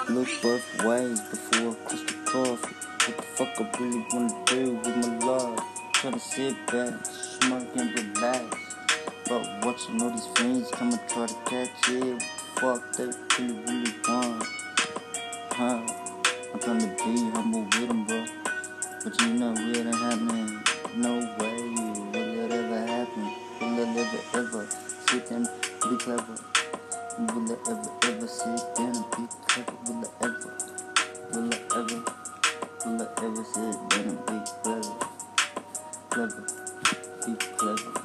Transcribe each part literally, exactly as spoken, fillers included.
Look both ways before I cross the path. What the fuck I really wanna do with my life? Tryna sit back, smoke and relax. But watching all these fiends come and try to catch it. What the fuck they really, really want? Huh? I'm trying to be humble with them, bro. But you know it ain't happening. No way will it ever happen. Will it ever, ever sit and be clever? Will it ever, ever sit down and be clever? Will it ever, will it ever, will it ever sit down and be clever? Clever, be clever.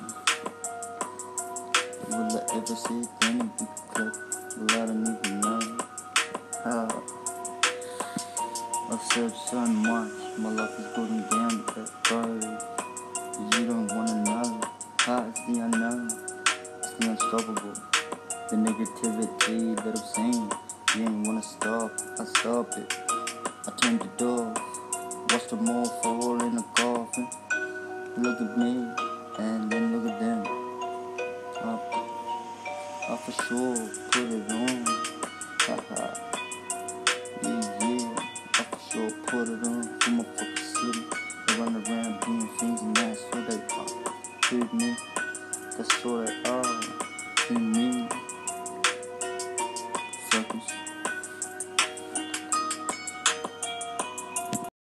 Will it ever sit down and be clever? Well, I don't even know how. I've said so much, my life is going down that road. You don't wanna know how it's the unknown, it's the unstoppable. The negativity that I'm seeing, you ain't wanna stop, I stop it. I turned the door, watch them all fall in a coffin. Look at me, and then look at them. I, I for sure put it on, haha. Yeah, yeah, I for sure put it on for my fucking city. They run around doing things and that's what they are. Treat me, that's what they are. To me.